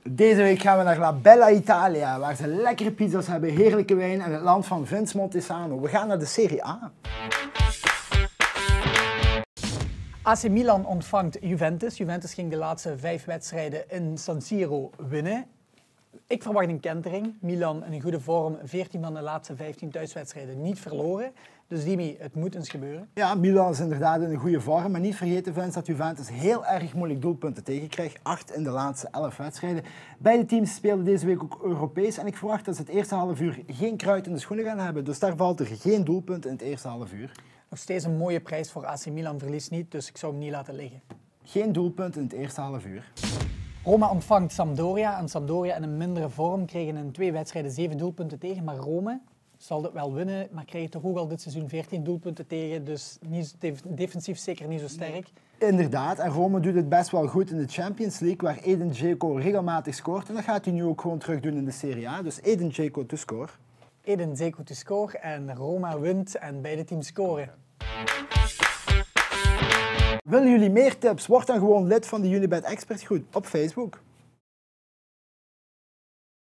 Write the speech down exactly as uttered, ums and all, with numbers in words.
Deze week gaan we naar La Bella Italia, waar ze lekkere pizza's hebben, heerlijke wijn en het land van Vince Montesano. We gaan naar de Serie A. A C Milan ontvangt Juventus. Juventus ging de laatste vijf wedstrijden in San Siro winnen. Ik verwacht een kentering. Milan in een goede vorm, veertien van de laatste vijftien thuiswedstrijden niet verloren. Dus Dimi, het moet eens gebeuren. Ja, Milan is inderdaad in een goede vorm. Maar niet vergeten, Vince, dat Juventus heel erg moeilijk doelpunten tegenkrijgt. Acht in de laatste elf wedstrijden. Beide teams spelen deze week ook Europees. En ik verwacht dat ze het eerste half uur geen kruid in de schoenen gaan hebben. Dus daar valt er geen doelpunt in het eerste half uur. Nog steeds een mooie prijs voor A C Milan, verliest niet. Dus ik zou hem niet laten liggen. Geen doelpunt in het eerste half uur. Roma ontvangt Sampdoria. En Sampdoria in een mindere vorm kregen in twee wedstrijden zeven doelpunten tegen. Maar Rome zal het wel winnen, maar krijgt toch ook al dit seizoen veertien doelpunten tegen. Dus niet, defensief zeker niet zo sterk. Inderdaad, en Rome doet het best wel goed in de Champions League, waar Edin Dzeko regelmatig scoort. En dat gaat hij nu ook gewoon terug doen in de Serie A. Dus Edin Dzeko to score. Edin Dzeko to score en Roma wint en beide teams scoren. Willen jullie meer tips? Word dan gewoon lid van de Unibet Expert Groep op Facebook.